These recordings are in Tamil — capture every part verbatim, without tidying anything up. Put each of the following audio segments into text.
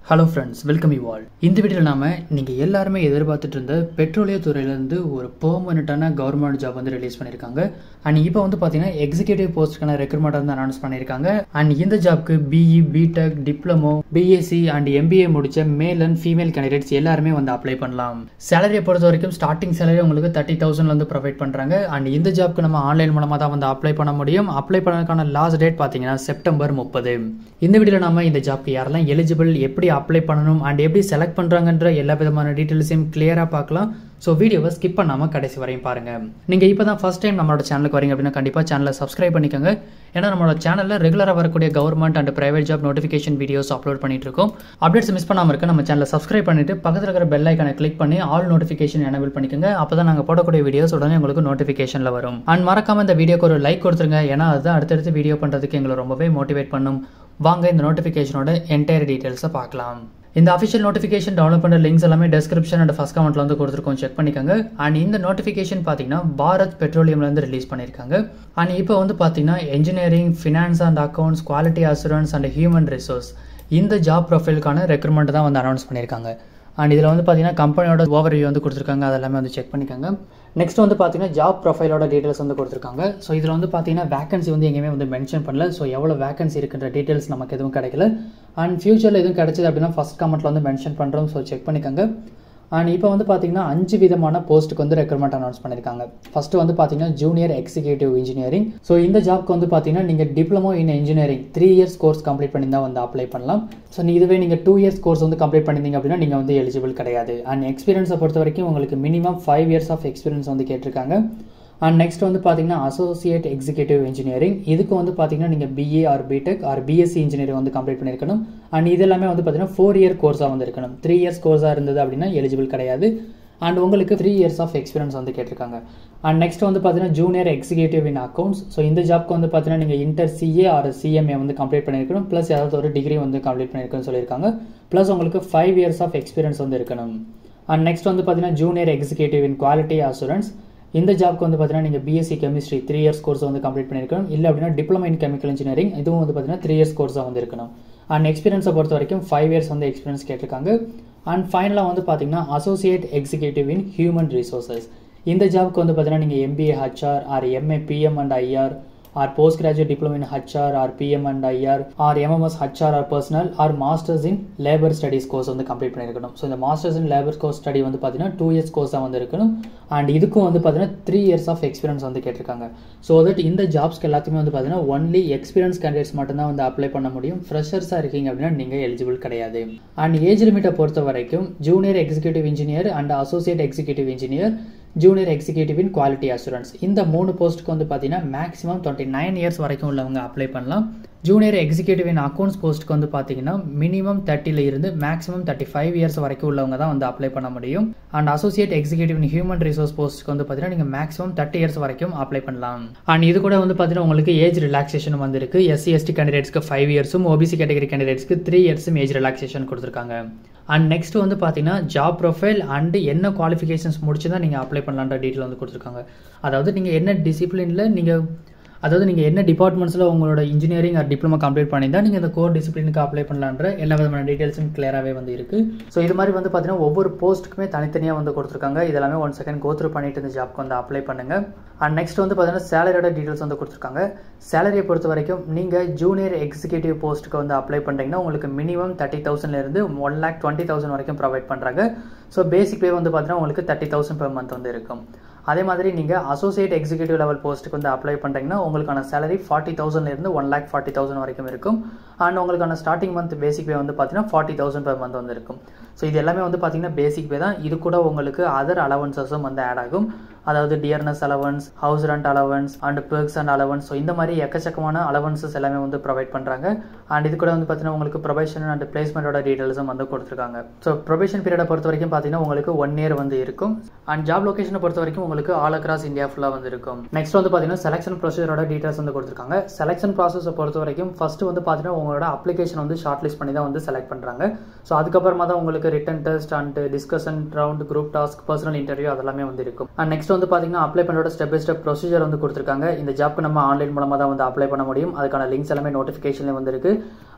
ஹலோ ஃப்ரெண்ட்ஸ், வெல்கம் யூ ஆல். இந்த வீடியோவில் நாம் நீங்கள் எல்லாருமே எதிர்பார்த்துட்டு இருந்த பெட்ரோலிய துறையிலேருந்து ஒரு பெர்மனெண்ட்டான கவர்மெண்ட் ஜாப் வந்து ரிலீஸ் பண்ணியிருக்காங்க. அண்ட் இப்போ வந்து பார்த்தீங்கன்னா எக்ஸிக்யூட்டிவ் போஸ்ட்டுக்கான ரெக்ரூட்மெண்ட் வந்து அனௌன்ஸ் பண்ணியிருக்காங்க. அண்ட் இந்த ஜாப்க்கு BE, BTech, diploma, BSc and MBA முடிச்ச மேல் அண்ட் ஃபீமேல் கேண்டிடேட்ஸ் எல்லாருமே வந்து அப்ளை பண்ணலாம். சேலரியை பொறுத்த வரைக்கும் ஸ்டார்டிங் சேலரி உங்களுக்கு தேர்ட்டி தௌசண்ட்ல வந்து ப்ரொவைட் பண்ணுறாங்க. அண்ட் இந்த ஜாப்க்கு நம்ம ஆன்லைன் மூலமாக தான் வந்து அப்ளை பண்ண முடியும். அப்ளை பண்ணதுக்கான லாஸ்ட் டேட் பார்த்தீங்கன்னா செப்டம்பர் முப்பது. இந்த வீடியோவில் நம்ம இந்த ஜாப்க்கு யாரெல்லாம் எலிஜிபிள், எப்படி அப்ளை பண்ணணும் அண்ட் எப்படி செலக்ட் பண்ணுறாங்கன்ற எல்லா விதமான டீட்டெயில்ஸையும் கிளியராக பார்க்கலாம். ஸோ வீடியோவை ஸ்கிப் பண்ணாமல் கடைசி வரையும் பாருங்கள். நீங்கள் இப்போ தான் ஃபஸ்ட் டைம் நம்மளோட சேனலுக்கு வரீங்க அப்படின்னா கண்டிப்பாக சேனலை சப்ஸ்கிரைப் பண்ணிக்கோங்க. ஏன்னா நம்மளோட சேனலில் ரெகுலராக வரக்கூடிய government and private job notification videos upload பண்ணிட்டு இருக்கோம். அப்டேட்ஸ் மிஸ் பண்ணாமல் இருக்க நம்ம சேனலை சப்ஸ்கிரைப் பண்ணிட்டு பக்கத்தில் இருக்கிற பெல் ஐக்கானை கிளிக் பண்ணி ஆல் நோட்டிஃபிகேஷன் எனேபிள் பண்ணிக்கோங்க. அப்போ தான் நாங்கள் போடக்கூடிய வீடியோஸ் உடனே உங்களுக்கு நோட்டிஃபிகேஷனில் வரும். அண்ட் மறக்காம இந்த வீடியோக்கு ஒரு லைக் கொடுத்துருங்க. ஏன்னா அதுதான் அடுத்தடுத்து வீடியோ பண்ணுறதுக்கு எங்களை ரொம்பவே மோட்டிவேட் பண்ணும். வாங்க இந்த நோட்டிஃபிகேஷனோட என்டையர் டீட்டெயில்ஸை பார்க்கலாம். இந்த அஃபிஷியல் நோட்டிஃபிகேஷன் டவுன்லோட் பண்ணுற லிங்க்ஸ் எல்லாமே டிஸ்கிரிப்ஷன் அண்ட் ஃபர்ஸ்ட் கமெண்ட்ல வந்து கொடுத்துருக்கோம், செக் பண்ணிக்கோங்க. அண்ட் இந்த நோட்டிஃபிகேஷன் பார்த்தீங்கன்னா பாரத் பெட்ரோலியம்லேருந்து ரிலீஸ் பண்ணியிருக்காங்க. அண்ட் இப்போ வந்து பார்த்தீங்கன்னா engineering, finance and accounts, quality assurance and human resource இந்த ஜாப் ப்ரொஃபைலுக்கான ரெக்ரூட்மெண்ட் தான் வந்து அனௌன்ஸ் பண்ணியிருக்காங்க. அண்ட் இதில் வந்து பார்த்தீங்கன்னா கம்பெனியோட ஓவர் வியூ வந்து கொடுத்துருக்காங்க, அதெல்லாமே வந்து செக் பண்ணிக்கோங்க. நெக்ஸ்ட் வந்து பார்த்தீங்கன்னா ஜாப் ப்ரொஃபைலோட டீட்டெயில்ஸ் வந்து கொடுத்துருக்காங்க. ஸோ இதில் வந்து பார்த்தீங்கன்னா வேகன்சி வந்து எங்கேயுமே வந்து மென்ஷன் பண்ணல. ஸோ எவ்வளோ வேகன்சி இருக்குன்ற டீட்டெயில்ஸ் நமக்கு எதுவும் கிடைக்கல. அண்ட் ஃபியூச்சரில் எதுவும் கிடைச்சது அப்படின்னா ஃபஸ்ட் கமெண்ட்டில் வந்து மென்ஷன் பண்ணுறோம். ஸோ செக் பண்ணிக்கோங்க. அண்ட் இப்போ வந்து பார்த்தீங்கன்னா அஞ்சு விதமான போஸ்ட்டுக்கு வந்து ரெக்ரூட்மெண்ட் அனௌன்ஸ் பண்ணியிருக்காங்க. ஃபர்ஸ்ட் வந்து பார்த்தீங்கன்னா ஜூனியர் எக்ஸிக்யூட்டிவ் இன்ஜினியரிங். ஸோ இந்த ஜாப்க்கு வந்து பார்த்தீங்கன்னா நீங்கள் diploma in engineering three years course complete பண்ணி தான் வந்து அப்ளை பண்ணலாம். ஸோ இதுவே நீங்கள் டூ இயர்ஸ் கோர்ஸ் வந்து கம்ப்ளீட் பண்ணியிருந்தீங்க அப்படின்னா நீங்கள் வந்து எலிஜிபிள் கிடையாது. அண்ட் எக்ஸ்பீரியன்ஸை பொறுத்த வரைக்கும் உங்களுக்கு minimum five years of experience வந்து கேட்டிருக்காங்க. அண்ட் நெக்ஸ்ட் வந்து பார்த்தீங்கன்னா அசோசியேட் எக்ஸிக்யூட்டிவ் இன்ஜினியரிங். இதுக்கு வந்து பார்த்தீங்கன்னா நீங்கள் BA or BTech or BSc engineering வந்து கம்ப்ளீட் பண்ணியிருக்கணும். அண்ட் இது எல்லாமே வந்து பார்த்தீங்கன்னா ஃபோர் இயர் கோர்ஸாக வந்து இருக்கணும். த்ரீ இயர்ஸ் கோர்ஸாக இருந்தது அப்படின்னா எலிஜிபிள் கிடையாது. அண்ட் உங்களுக்கு த்ரீ இயர்ஸ் ஆஃப் எக்ஸ்பீரியன்ஸ் வந்து கேட்டிருக்காங்க. அண்ட் நெக்ஸ்ட் வந்து பார்த்தீங்கன்னா junior executive in accounts. So இந்த ஜாப்க்கு வந்து பார்த்தீங்கன்னா நீங்கள் இன்டர் சிஏ ஆர் சிஎம்ஏ வந்து கம்ப்ளீட் பண்ணியிருக்கணும். ப்ளஸ் ஏதாவது ஒரு டிகிரி வந்து கம்ப்ளீட் பண்ணியிருக்கணும்னு சொல்லியிருக்காங்க. ப்ளஸ் உங்களுக்கு ஃபைவ் இயர்ஸ் ஆஃப் எக்ஸ்பீரியன்ஸ் வந்து இருக்கணும். அண்ட் நெக்ஸ்ட் வந்து பார்த்தீங்கன்னா junior executive in quality assurance. இந்த ஜாப்க்கு வந்து பார்த்தீங்கன்னா நீங்கள் BSc chemistry three years course வந்து கம்ப்ளீட் பண்ணியிருக்கணும். இல்லை அப்படின்னா டிப்ளமோ இன் கெமிக்கல் இன்ஜினியரிங், இதுவும் வந்து பார்த்தீங்கன்னா த்ரீ இயர்ஸ் கோர்ஸாக வந்து இருக்கணும். அண்ட் எக்ஸ்பீரியன்ஸை பொறுத்த வரைக்கும் ஃபைவ் இயர்ஸ் வந்து எக்ஸ்பீரியன்ஸ் கேட்டிருக்காங்க. அண்ட் ஃபைனலாக வந்து பார்த்தீங்கன்னா associate executive in human resources. இந்த ஜாப்க்கு வந்து பார்த்தீங்கன்னா நீங்கள் MBA HR or MA PM and IR or post graduate diploma in HR or PM and IR or MMS HR or personal or masters in labour studies course வந்து கம்ப்ளீட் பண்ணியிருக்கணும். ஸோ இந்த masters in labour course study வந்து பார்த்தீங்கன்னா டூ இயர்ஸ் கோர்ஸாக வந்து இருக்கணும். அண்ட் இதுக்கும் வந்து பார்த்தீங்கன்னா த்ரீ இயர்ஸ் ஆஃப் எக்ஸ்பீரியன்ஸ் வந்து கேட்டிருக்காங்க. ஸோ தட் இந்த ஜாப்ஸ்க்கு எல்லாத்துக்குமே வந்து பார்த்தீங்கன்னா ஒன்லி எக்ஸ்பீரியன்ஸ் கேண்டிடேட்ஸ் மட்டும்தான் வந்து அப்ளை பண்ண முடியும். ஃப்ரெஷர்ஸாக இருக்கீங்க அப்படின்னா நீங்கள் எலிஜிபிள் கிடையாது. அண்ட் ஏஜ் லிமிட்டை பொறுத்த வரைக்கும் junior executive engineer and associate executive engineer, junior executive in quality assurance இந்த மூணு போஸ்ட்டுக்கு வந்து பார்த்தீங்கன்னா மேக்ஸிமம் டுவெண்ட்டி நைன் இயர்ஸ் வரைக்கும் உள்ளவங்க அப்ளை பண்ணலாம். ஜூனியர் எக்ஸிக்யூட்டிவ் இன் அக்கௌண்ட்ஸ் போஸ்ட்டுக்கு வந்து பார்த்தீங்கன்னா மினிமம் தேர்ட்டில இருந்து மேக்ஸிமம் தேர்ட்டி ஃபைவ் இயர்ஸ் வரைக்கும் உள்ளவங்க தான் வந்து அப்ளை பண்ண முடியும். And associate executive in human resource போஸ்ட்டுக்கு வந்து பார்த்தீங்கன்னா நீங்கள் மேக்ஸிமம் தேர்ட்டி இயர்ஸ் வரைக்கும் அப்ளை பண்ணலாம். அண்ட் இது கூட வந்து பார்த்தீங்கன்னா உங்களுக்கு ஏஜ் ரிலாக்ஸேஷன் வந்து இருக்கு. எஸ்சி எஸ்டி கேண்டிடேட்ஸ்க்கு ஃபைவ் இயர்ஸும் ஓபிசி கேட்டகரி கேண்டிடேட்ஸ்க்கு த்ரீ இயர்ஸும் ஏஜ் ரிலாக்ஸேஷன் கொடுத்துருக்காங்க. அண்ட் நெக்ஸ்ட் வந்து பார்த்தீங்கன்னா ஜாப் ப்ரொஃபைல் அண்ட் என்ன குவாலிஃபிகேஷன்ஸ் முடிச்சு தான் நீங்கள் அப்ளை பண்ணலான்ற டீட்டெயில் வந்து கொடுத்துருக்காங்க. அதாவது நீங்கள் என்ன டிசிப்ளினில் நீங்கள் அதாவது நீங்கள் என்ன டிபார்ட்மெண்ட்ஸில் உங்களோட இன்ஜினியரிங் ஆர் டிப்ளமோ கம்ப்ளீட் பண்ணியிருந்தால் நீங்கள் இந்த கோர் டிசிப்ளினுக்கு அப்ளை பண்ணலான்ற எல்லா விதமான டீட்டெயில்ஸும் கிளியராகவே வந்து இருக்குது. ஸோ இது மாதிரி வந்து பார்த்தீங்கன்னா ஒவ்வொரு போஸ்ட்டுக்குமே தனித்தனியாக வந்து கொடுத்துருக்காங்க. இதெல்லாமே ஒன் செகண்ட் கோத்ரூ பண்ணிட்டு இந்த ஜாப்க்கு வந்து அப்ளை பண்ணுங்கள். அண்ட் நெக்ஸ்ட் வந்து பார்த்தீங்கன்னா சேலரியோட டீட்டெயில்ஸ் வந்து கொடுத்துருக்காங்க. சேலரியை பொறுத்த வரைக்கும் நீங்கள் ஜூனியர் எக்ஸிக்யூட்டிவ் போஸ்ட்டுக்கு வந்து அப்ளை பண்ணுறீங்கன்னா உங்களுக்கு மினிமம் தேர்ட்டி தௌசண்ட்லேருந்து ஒன் லேக் டுவெண்ட்டி தௌசண்ட் வரைக்கும் ப்ரொவைட் பண்ணுறாங்க. ஸோ பேசிக் பே வந்து பார்த்தீங்கன்னா உங்களுக்கு தேர்ட்டி தௌசண்ட் பெர் மந்த் வந்து இருக்கும். அதே மாதிரி நீங்கள் அசோசியேட் எக்ஸிக்யூட்டிவ் லெவல் போஸ்ட்டுக்கு வந்து அப்ளை பண்ணுறீங்கன்னா உங்களுக்கான சேலரி ஃபார்ட்டி தௌசண்ட்லேருந்து ஒன் லேக் ஃபார்ட்டி தௌசண்ட் வரைக்கும் இருக்கும். அண்ட் உங்களுக்கான ஸ்டார்டிங் மந்த் பேசிக் பே வந்து பார்த்தீங்கன்னா ஃபார்ட்டி தௌசண்ட் பெர் மந்த் வந்து இருக்கும். ஸோ இது எல்லாமே வந்து பார்த்தீங்கன்னா பேசிக் பே தான். இது கூட உங்களுக்கு அதர் அலவன்சஸும் வந்து ஆட் ஆகும். அதாவது dearness allowance, house rent allowance and perks and allowance. So இந்த மாதிரி எக்கச்சக்கமான அலவன்சஸ் எல்லாமே வந்து ப்ரொவைட் பண்ணுறாங்க. அண்ட் இது கூட வந்து பார்த்தீங்கன்னா உங்களுக்கு ப்ரொபேஷன் அண்ட் பிளேஸ்மெண்டோட டீட்டெயில்ஸும் வந்து கொடுத்துருக்காங்க. ஸோ ப்ரொபேஷன் பீரியடை பொறுத்த வரைக்கும் பார்த்தீங்கன்னா உங்களுக்கு ஒன் இயர் வந்து இருக்கும். அண்ட் ஜாப் லொகேஷனை பொறுத்த வரைக்கும் உங்களுக்கு ஆல் அக்ராஸ் இந்தியா ஃபுல்லாக வந்து இருக்கும். நெக்ஸ்ட் வந்து பார்த்தீங்கன்னா செலக்ஷன் ப்ரொசீஜரோட டீட்டெயில்ஸ் வந்து கொடுத்துருக்காங்க. செலக்ஷன் ப்ராசஸை பொறுத்த வரைக்கும் ஃபர்ஸ்ட் வந்து பார்த்தீங்கன்னா உங்களோட அப்ளிகேஷன் வந்து ஷார்ட் லிஸ்ட் பண்ணி தான் வந்து செலக்ட் பண்ணுறாங்க. ஸோ அதுக்கப்புறமா தான் உங்களுக்கு written test and discussion round, group task, personal interview அதெல்லாமே வந்து இருக்கும். அண்ட் நெக்ஸ்ட் வந்து பார்த்தீங்கன்னா அப்ளை பண்ணோட ஸ்டெப் பை ஸ்டெப் ப்ரொசீஜர் வந்து கொடுத்துருக்காங்க. இந்த ஜாப்க்கு நம்ம ஆன்லைன் மூலமாக தான் வந்து அப்ளை பண்ண முடியும். அதுக்கான லிங்க்ஸ் எல்லாமே நோட்டிஃபிகேஷன்லேயே வந்து இருக்கு.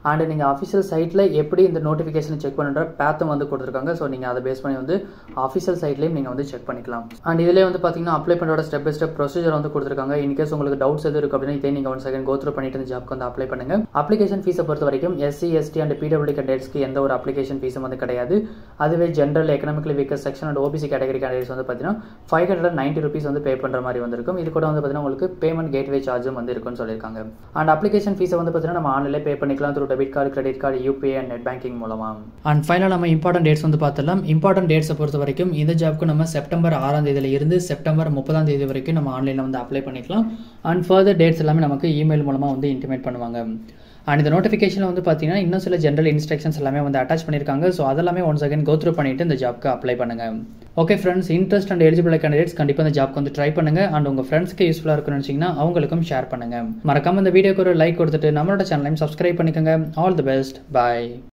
அண்ட் நீங்கள் அஃபிஷியல் சைட்டில் எப்படி இந்த நோட்டிஃபிகேஷன் செக் பண்ணுற பேத்தும் வந்து கொடுத்துருக்காங்க. ஸோ நீங்கள் அதை பேஸ் பண்ணி வந்து அஃபிஷியல் சைட்லேயும் நீங்கள் வந்து செக் பண்ணிக்கலாம். அண்ட் இதிலே வந்து பார்த்தீங்கன்னா அப்ளை பண்ணுறோட ஸ்டெப் பை ஸ்டெப் ப்ரொசீஜர் வந்து கொடுத்துருக்காங்க. இன்கேஸ் உங்களுக்கு டவுட்ஸ் எதுவும் இருக்குது அப்படின்னா இதே நீங்கள் ஒன் செகண்ட் கோ த்ரூ பண்ணிட்டு இந்த ஜாப்க்கு வந்து அப்ளை பண்ணுங்கள். அப்ளிகேஷன் ஃபீஸை பொறுத்த வரைக்கும் எஸ்சி எஸ்டி அண்ட் பிடபிள்யூ கேண்டிடேட்ஸ்க்கு எந்த ஒரு அப்ளிகேஷன் ஃபீஸும் வந்து கிடையாது. அதுவே general economically weaker section and OBC category candidates வந்து பார்த்தீங்கன்னா ஃபைவ் ஹண்ட்ரட் நைன்ட்டி ருபீஸ் வந்து பே பண்ணுற மாதிரி வந்திருக்கும். இது கூட வந்து பார்த்தீங்கன்னா உங்களுக்கு பேமெண்ட் கேட்வே சார்ஜும் வந்து இருக்குன்னு சொல்லியிருக்காங்க. அண்ட் அப்ளிகேஷன் ஃபீஸை வந்து பார்த்தீங்கன்னா நம்ம ஆன்லைன்ல பே பண்ணிக்கலாம் through debit card, credit card, UPI and net banking மூலமா. அண்ட் ஃபைனலாக நம்ம இம்பார்ட்டன்ட் டேட்ஸ் வந்து பார்த்தலாம். இம்பார்ட்டன்ட் டேட்ஸை பொறுத்த வரைக்கும் இந்த ஜாப்க்கு நம்ம செப்டம்பர் ஆறாம் தேதியில இருந்து செப்டம்பர் முப்பதாம் தேதி வரைக்கும் நம்ம ஆன்லைனில் வந்து அப்ளை பண்ணிக்கலாம். அண்ட் ஃபர்தர் டேட்ஸ் எல்லாமே நமக்கு இமெயில் மூலமாக வந்து இன்டிமேட் பண்ணுவாங்க. அண்ட் இந்த நோட்டிஃபிகேஷனில் வந்து பார்த்தீங்கன்னா இன்னும் சில ஜென்ரல் இன்ஸ்ட்ரக்ஷன்ஸ் எல்லாமே வந்து அட்டாச் பண்ணியிருக்காங்க. ஸோ அதெல்லாமே ஒன் செகண்ட் கோ த்ரூ பண்ணிட்டு இந்த ஜாப்க்கு அப்ளை பண்ணுங்க. Okay friends, interest and eligible candidates கண்டிப்பாக இந்த ஜாப்க்கு வந்து ட்ரை பண்ணுங்க. அண்ட் உங்கள் ஃப்ரெண்ட்ஸ்க்கு யூஸ்ஃபுல்லாக இருக்குன்னு நினச்சிங்கன்னா அவங்களுக்கும் ஷேர் பண்ணுங்க. மறக்காம இந்த வீடியோக்கு ஒரு லைக் கொடுத்துட்டு நம்மளோட சேனலையும் சப்ஸ்கிரைப் பண்ணிக்கோங்க. All the best, bye.